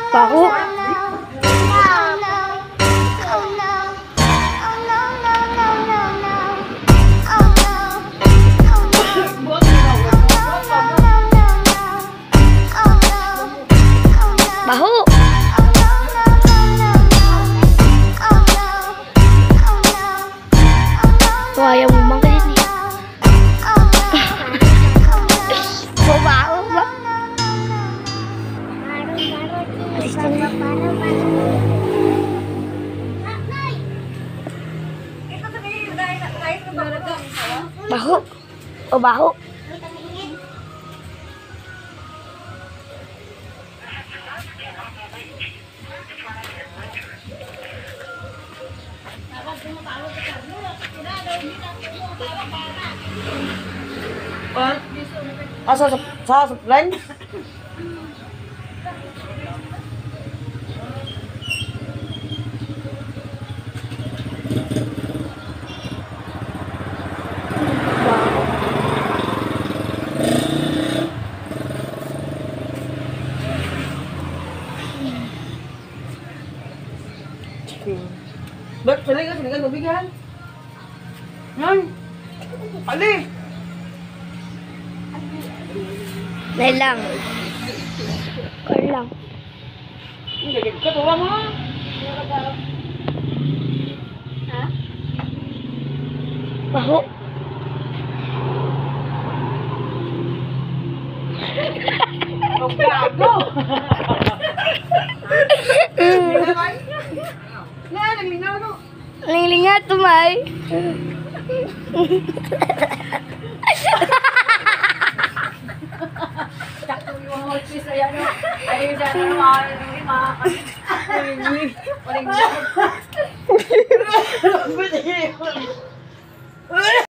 Baho. Baho. Wah, ayaw mo bang kasi baho ba? Baho. Oh, baho. Sa supply? Ba't pala ka? Sinigan tubig yan? Yan! Ali! Dahil lang. Or lang. Hindi, katuwa mo! Ha? Baho. Ang gago! Yan, naglingaw no! Linglingat, tumay. Sakto yung mga cheese ayan o. Ayun dyan, mga Walang